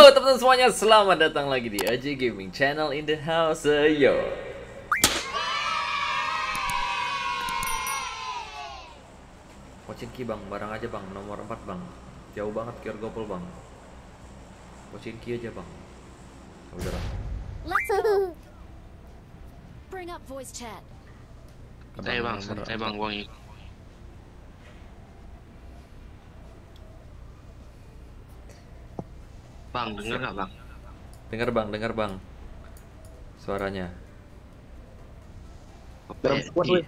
Halo teman-teman semuanya, selamat datang lagi di AJ Gaming Channel in the house, yo. Pochinki bang, barang aja bang, nomor 4 bang. Jauh banget Kior Gopol bang. Pochinki aja bang. Udah. Let's go. Bring up voice chat. Santai bang, gua ngikut. Bang, denger nggak bang? Dengar bang. Suaranya. Iya.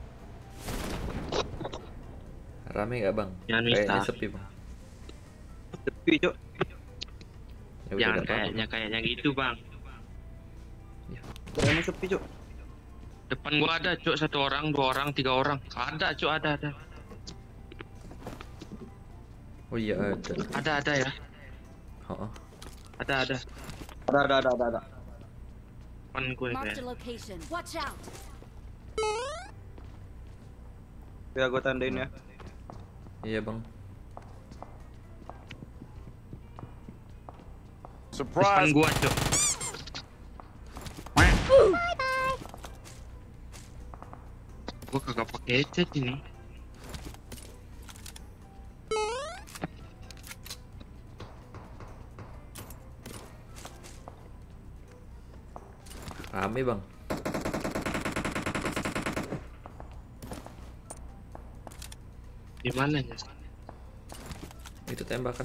Rame nggak bang? Jangan Kayaknya minta. sepi bang. Sepi, Cok. Ya udah, Jangan nggak apa-apa. kayaknya gitu bang. Kayaknya sepi, Cok. Depan gua ada cuk, 1 orang, 2 orang, 3 orang. Ada cuk, ada. Oh iya ada. Ada ya. Oh. Ada. Ada. Depan gue Marked a kayak. location. Watch out. Ya, gue tandain ya. Iya bang. Depan gua cuk. Gua kagak pakai headset ini. Rame bang. Di mana ya? Itu tembakan.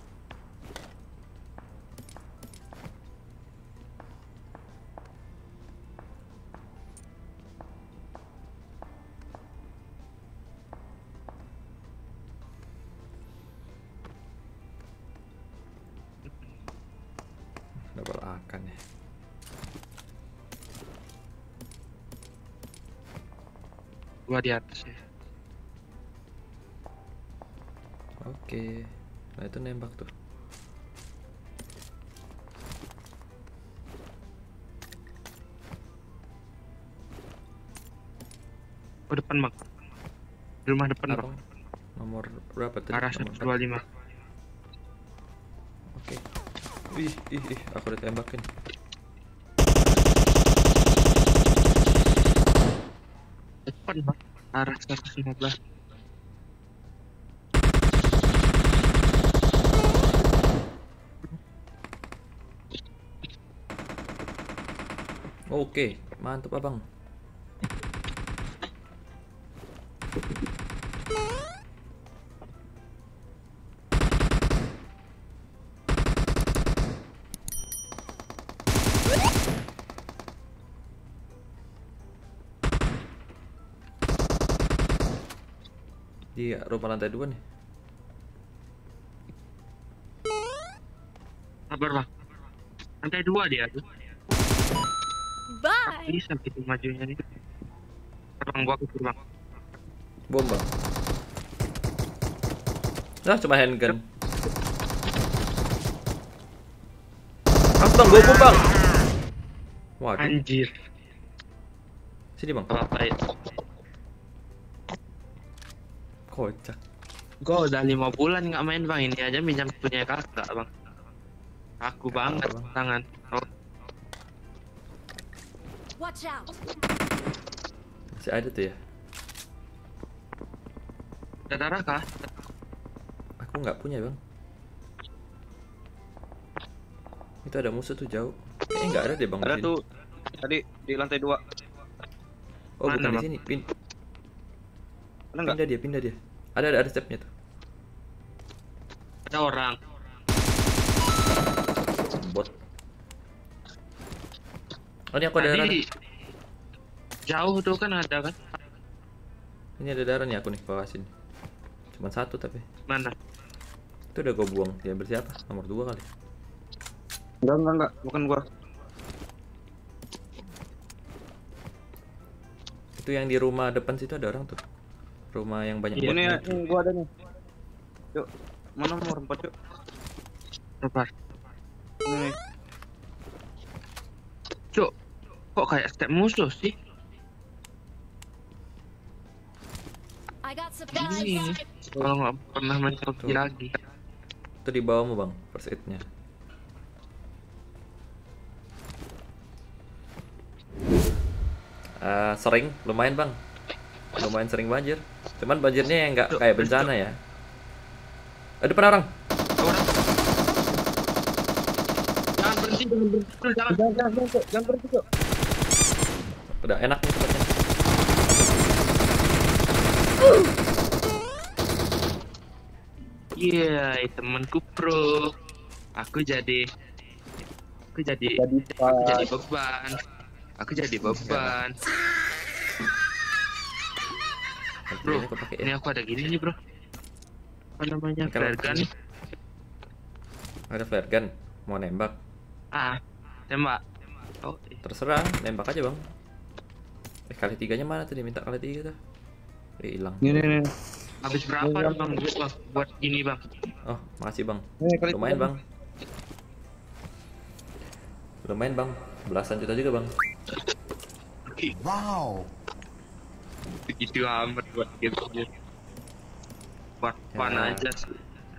Double akan ya. Gua di atas ya. Oke. Nah itu nembak tuh. Oh depan bang. Di rumah depan bang. Abang, nomor berapa tadi? Arah Nomor 125. Oke. Ih, aku ditembakin. Depan bang. Arah 115. Oke, mantap abang. Di rumah lantai 2 nih. Sabar bang. Lantai 2 dia tuh. Bye. Bisa gitu majunya nih. Bang gua ke bang. Bom bang. Nah cuma handgun. Bang, gue bom bang. Waduh, Anjir. sini bang. Apa ya? Kocak. Gua udah 5 bulan nggak main bang, ini aja minjam punya kakak bang. Aku banget Bang. tangan. Oh, Watch out. Masih ada tuh ya. ada darah kah? Aku nggak punya bang. Itu ada musuh tuh jauh. Kayaknya nggak ada deh bang. Ada di sini. tuh tadi di lantai 2. Oh Mana, bukan di Bang? sini. Ada enggak? Pindah dia. Ada stepnya tuh. Ada orang. Bot. Oh ini aku ada darah. Tadi jauh tuh kan ada kan? Ini ada darah nih aku nih bawa sini. Cuman 1 tapi. Mana? Itu udah gue buang. Ya bersiapa? Nomor 2 kali. Enggak, bukan gua. Itu yang di rumah depan situ ada orang tuh. Rumah yang banyak Iya, Ini botnya. gua ada nih. Yuk, mana nomor 4, Cok? Sabar. Ini nih. Cuk, kok kayak step musuh sih? I got supplies. Ini kalau nggak pernah main PUBG Tuh. lagi. Itu di bawahmu bang, first aid-nya. Sering, lumayan bang. Lumayan sering banjir. Cuman banjirnya yang nggak kayak bencana ya. Depan orang. Orang. Jangan berhenti, jangan. Jangan berhenti, Cuk. Udah enak nih tempatnya. Iya, temanku pro. Aku jadi beban. Aku jadi beban. Bro, Ini aku pakai ini ya. aku ada gini nih, bro. Apa namanya? Pakai Flare apa? gun. Ada flare gun. Mau nembak? Ah, tembak. Oh, Terserah, nembak aja bang. Kali tiganya mana tuh? Dia minta kali tiga tuh. Hilang. Nih. habis berapa dong bang duit bang buat gini bang? Oh, makasih bang. Nih, kali Lumayan tiga. bang. Lumayan bang. Belasan juta juga bang. Wow. Begitu amat buat game aja. Buat fun Ya. aja sih.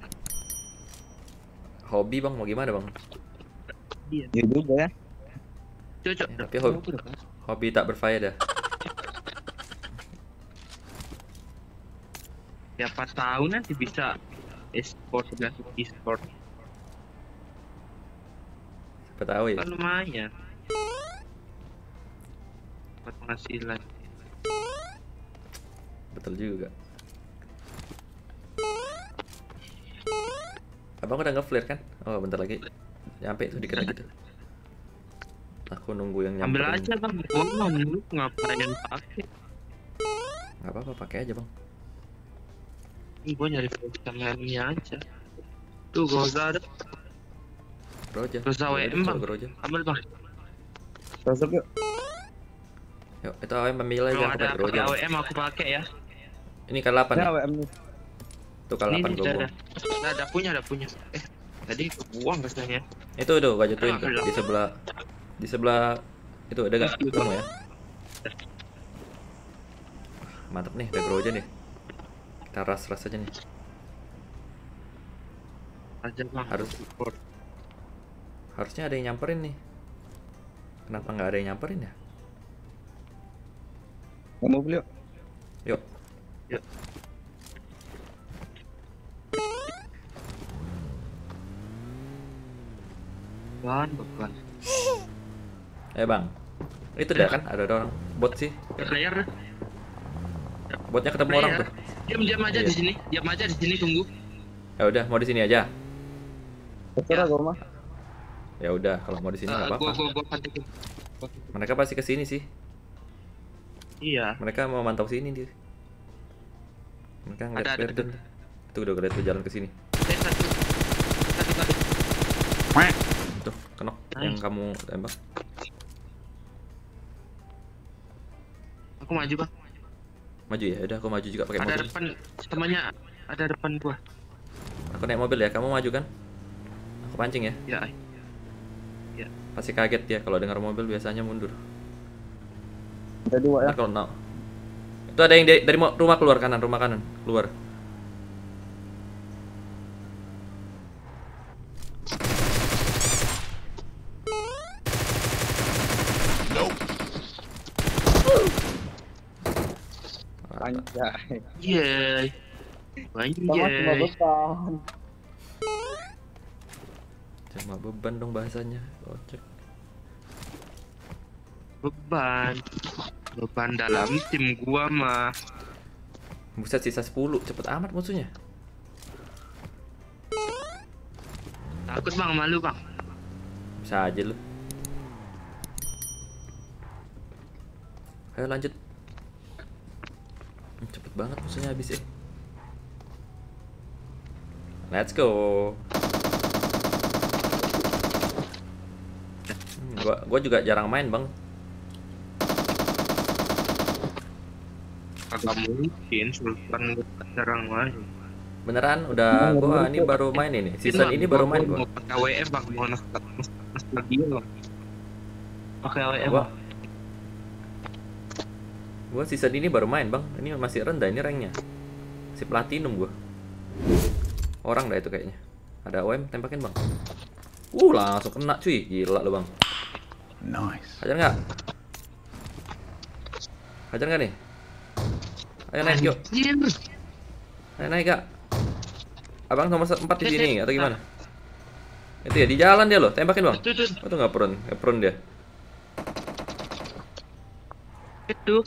Hobi bang, mau gimana bang? Iya. Ya juga ya. Cocok. Ya, tapi hobi tak berfaedah. Siapa tahu nanti bisa e-sport dan e-sport Siapa tahu ya. kan lumayan buat penghasilan. Betul juga. Abang udah nge-flare kan? Oh, bentar lagi. Nyampe tuh dikira gitu. Aku nunggu yang Ambil nyamperin. aja bang, gua mau lu ngapain pakai? Nggak apa-apa, pakai aja bang. Gua nyari tangannya aja. Tuh Goza ada, Groja. Groza WM, Bang. Groja. ambil bang. Masuk yuk. Yuk, itu AWM ambil aja Kalau aku ada pakai Groja. pakai AWM aku pakai ya. Ini K8 Nah, nih. WM nih. Tuh K8 Ini gua buang. ada punya. Tadi buang rasanya. Itu udah gua jatuhin tuh Alhamdulillah. di sebelah itu ada gak? Kamu ya. Mantap nih, ada Groja nih. Kita ras aja nih. Aja bang. Harusnya ada yang nyamperin nih. Kenapa nggak ada yang nyamperin ya? Mau beli yuk. Yuk. Yuk. Beban. Bang. Itu dah kan ada orang bot sih. Player. Botnya ketemu orang tuh. Diam aja Iya. di sini. Diam aja di sini tunggu. Ya udah, mau di sini aja. Terserah Ya. gua mah. Ya udah, kalau mau di sini nggak apa-apa. Gua patikin. Mereka pasti ke sini sih. Iya. Mereka mau mantau sini dia. Mereka ngeliat Ada, flare gun. Tuh udah ngeliat tuh jalan ke sini. Satu kali. Tuh, kenok Nice. yang kamu tembak. Aku maju bang. Maju ya, udah aku maju juga pakai Ada mobil. depan temannya. Ada depan gua. Aku naik mobil ya, kamu maju kan? Aku pancing ya. Ya. Pasti kaget ya kalau dengar mobil biasanya mundur. Ada dua ya. Ntar kalau no. Itu ada yang dari rumah keluar kanan, rumah kanan keluar. Anjay. Yeay. Sama cuma Banjir. beban. Cuma beban dong bahasanya. Kocak. Beban dalam tim gua mah. Buset, sisa 10, cepet amat musuhnya. Takut bang, malu bang. Bisa aja lu. Ayo lanjut. Cepet banget musuhnya habis ya. Let's go. Gua juga jarang main bang. Agak mungkin Sultan jarang main. Beneran udah gua ini baru main ini. Season ini baru main gua. Mau pakai WM bang, mau nostalgia bang. Pakai WM. Gua season ini baru main bang. Ini masih rendah ini ranknya. Si platinum gua. Orang dah itu kayaknya. Ada OM tembakin bang. Langsung kena cuy. Gila lu bang. Nice. Hajar nggak? Hajar nggak nih? Ayo naik yuk. Anjir. Ayo naik kak. Abang nomor 4 di sini atau gimana? Itu ya di jalan dia loh. Tembakin bang. Itu. Oh, tuh nggak prone dia. Itu.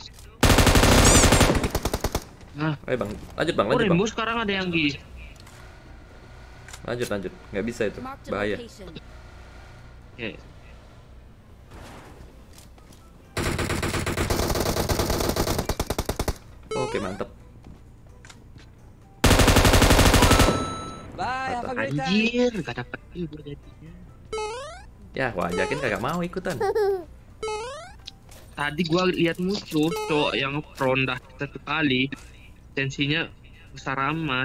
Nah, Ayo bang, lanjut bang, oh lanjut bang. Rimbo sekarang ada yang di. Lanjut. Nggak bisa itu, Marked a bahaya. location. Oke. Oke mantep. Bye, have a great time. Anjir, gak dapet juga jadinya. Ya, gua ajakin kagak mau ikutan. Tadi gua lihat musuh cowok yang ronda 1 kali, tensinya besar amat.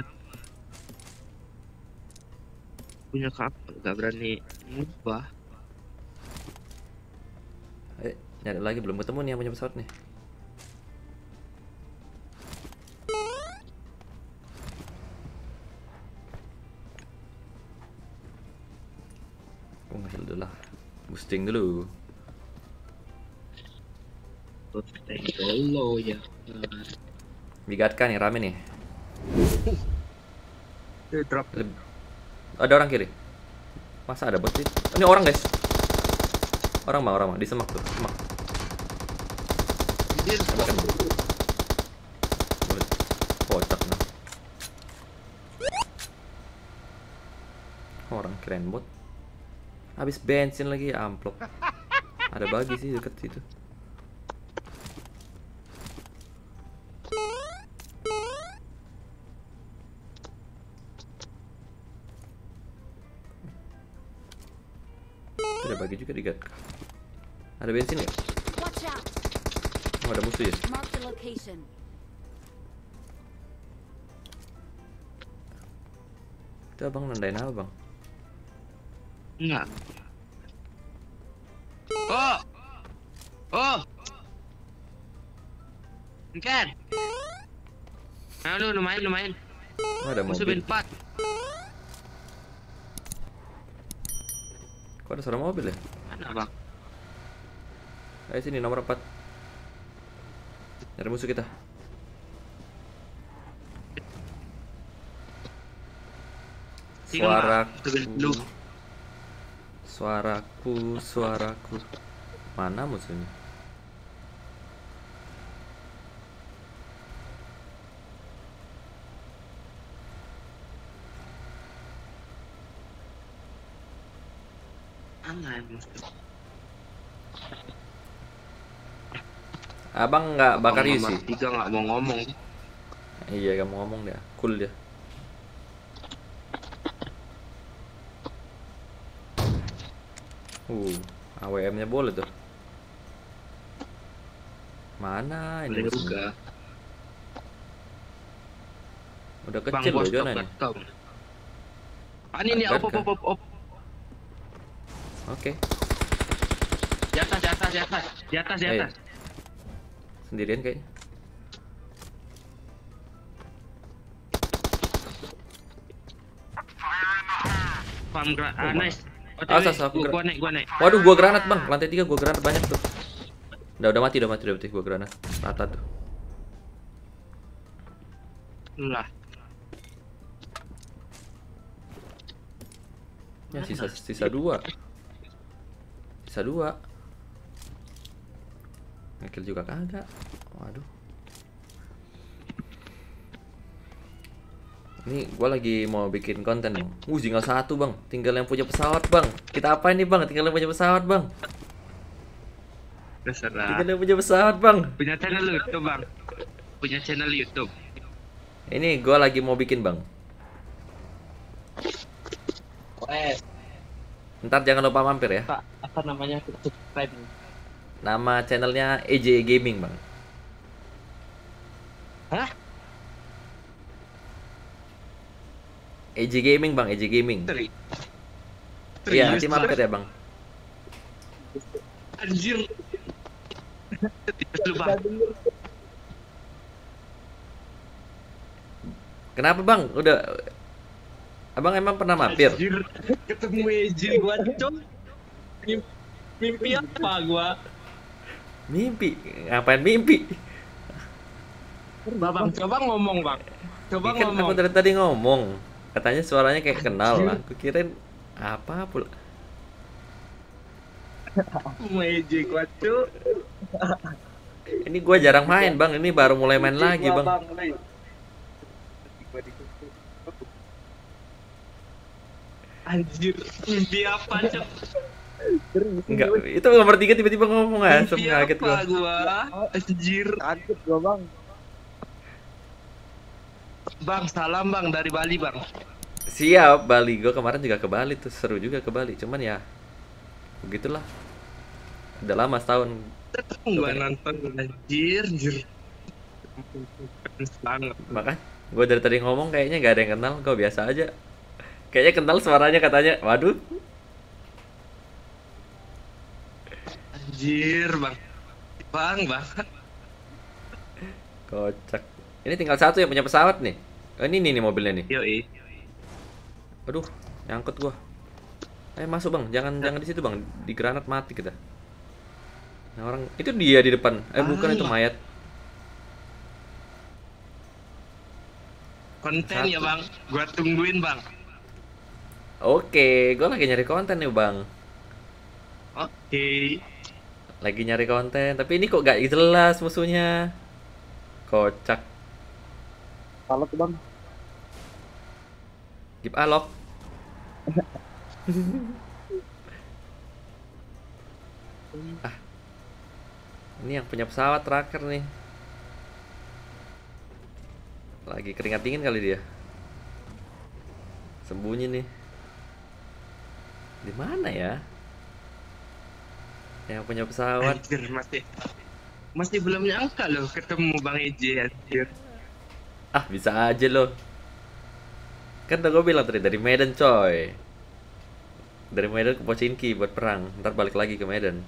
Punya kapal gak berani ngubah. Nyari lagi belum ketemu nih yang punya pesawat nih. Ngeheal dulu lah. Boosting dulu. Tank dulu ya. Migatka nih rame nih. Drop. Ada orang kiri. Masa ada bot sih? Oh, ini orang guys. Orang bang di semak tuh. Semak. Anjir, Tembakan. Boleh. Kocak nah. Orang keren bot. Habis bensin lagi amplop. Ada bagi sih deket situ. Ada bagi juga di Gatka. Ada bensin nggak? Watch out. Oh, ada musuh ya? Marked a location. Itu abang nandain apa bang? enggak. Oh. Oh. Ken. Nah, lu lumayan. Oh, ada Musuh mobil. bin 4. Kok ada suara mobil ya? Mana, Bang? Ayo sini nomor 4. Nyari musuh kita. Lu. Suaraku. Mana musuhnya? Mana musuh? Abang nggak bakar UC? 3 nggak mau ngomong. Iya, kamu ngomong dia. Cool dia. AWM-nya boleh tuh. Mana ini? Boleh musuhnya? juga. Udah Bang, kecil loh bos zona top ini. top. Ini Ada op. kan? Oke. Di atas. Eh. Sendirian kayaknya. Farm nice. Asas, aku gua naik. Waduh, gua granat bang. Lantai 3 gua granat banyak tuh. Udah mati gua granat. Rata tuh. Lah. Ya sisa 2. Sisa 2. Ngekill juga kagak. Waduh. Ini gua lagi mau bikin konten bang. Tinggal 1 bang. Tinggal yang punya pesawat bang. Kita apain nih bang? Tinggal yang punya pesawat bang. Terserah. Tinggal yang punya pesawat bang. Punya channel YouTube, Bang. Punya channel YouTube. Ini gua lagi mau bikin bang. Ntar jangan lupa mampir ya. Pak, apa namanya? Subscribe. Nama channelnya EJ Gaming bang. Hah? EJ Gaming bang, EJ Gaming. Iya, nanti mampir ya bang. Anjir. Lu, Bang. Kenapa bang? Udah. Abang emang pernah mampir? Anjir, ketemu Ejil gua, Cok. Mimpi apa gua? Mimpi? Ngapain mimpi? Bang, coba ngomong bang. Coba Ini kan aku ngomong. dari tadi ngomong. Katanya suaranya kayak kenal. Aku kirain apa pula. Magic gua cuk. Ini gua jarang main bang. Ini baru mulai main lagi bang. Anjir, mimpi apa cuk? Enggak, itu nomor 3 tiba-tiba ngomong asem, Mimpi kaget apa gua. gua? Anjir. Kaget gua bang. Bang, salam bang dari Bali bang. Siap, Bali. Gua kemarin juga ke Bali tuh, seru juga ke Bali. Cuman ya begitulah. Udah lama setahun. Gua nonton anjir, anjir. Banget. Makanya gua dari tadi ngomong kayaknya nggak ada yang kenal. Gua biasa aja. Kayaknya kenal suaranya katanya. Waduh. Anjir bang. Bang. Kocak. Ini tinggal satu yang punya pesawat nih. Oh, ini nih mobilnya nih. Yoi. Aduh, nyangkut gua. Ayo masuk bang, jangan di situ bang. Di granat mati kita. Nah, orang itu dia di depan. Bukan itu mayat. Konten Satu. ya bang. Gua tungguin bang. Oke, gua lagi nyari konten nih bang. Oke. Lagi nyari konten, tapi ini kok gak jelas musuhnya. Kocak. Salah tuh bang. Keep alok. Ah. Ini yang punya pesawat terakhir nih. Lagi keringat dingin kali dia. Sembunyi nih. Di mana ya? Yang punya pesawat. Anjir, masih belum nyangka loh ketemu Bang Eje anjir. Ah, bisa aja loh. Kan udah gue bilang tadi dari Medan coy. Dari Medan ke Pochinki buat perang. Ntar balik lagi ke Medan.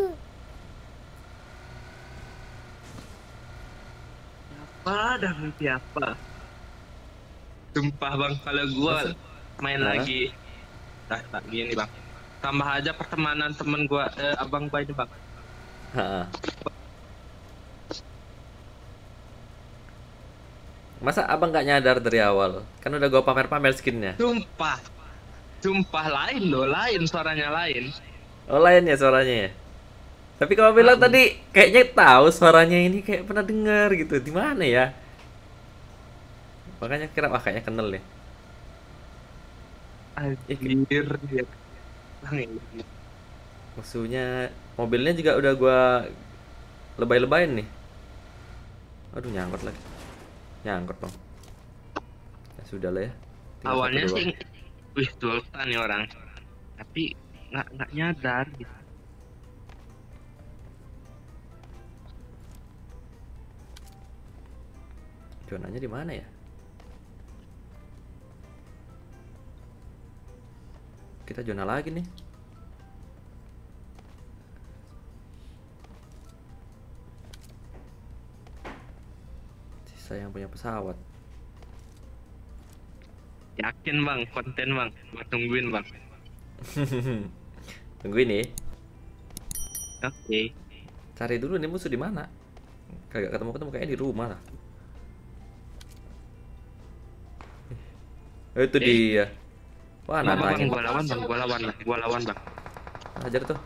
Apa dah mimpi apa? Sumpah bang, kalau gua Masa? main Hah? lagi, tak gini bang. Tambah aja pertemanan temen gua, abang gua ini bang. Ha. Masa abang nggak nyadar dari awal? Kan udah gue pamer-pamer skinnya. Sumpah lain loh, lain suaranya lain. Oh lain ya suaranya ya. Tapi kalau bilang tadi kayaknya tahu suaranya ini kayak pernah dengar gitu. Di mana ya? Makanya kira wah kayaknya kenal deh. Anjir, dia. Bang ini. Musuhnya mobilnya juga udah gua lebay-lebayin nih. Aduh nyangkut lagi. Nyangkut bang. Ya sudah lah ya. Tinggal Awalnya satu doang. sih, wih Sultan nih orang. Tapi nggak nyadar gitu. Zonanya di mana ya? Kita zona lagi nih. Sisa yang punya pesawat. Yakin bang, konten bang, gua tungguin bang. Tungguin nih. Oke. Cari dulu nih musuh di mana. Kagak ketemu kayaknya di rumah lah. Itu dia. Wah, Bang, nantangin. gua lawan bang. Hajar tuh.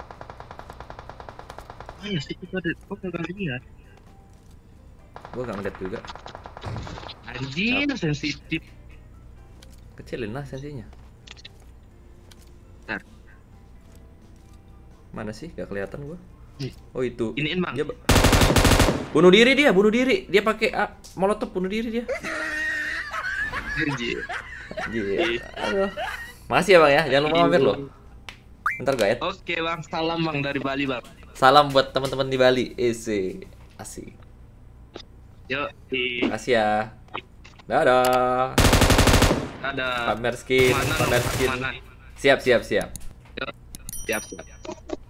Mana sih itu ada? Kok kagak lihat? Gua gak ngeliat juga. Anjir, sensitif. Kecilin lah sensinya. Bentar. Mana sih? Gak kelihatan gua. Ih. Oh itu. Iniin bang. Dia bunuh diri dia, bunuh diri. Dia pakai molotov bunuh diri dia. Anjir. Anjir. Aduh. Makasih ya bang ya, jangan lupa mampir loh. Bentar gue ya. Oke bang, salam bang dari Bali bang. Salam buat teman-teman di Bali. Isi. Asik. Yuk, Makasih ya. Dadah. ada Pamer skin, mana, pamer skin. mana? Siap, siap, siap. Yuk, siap.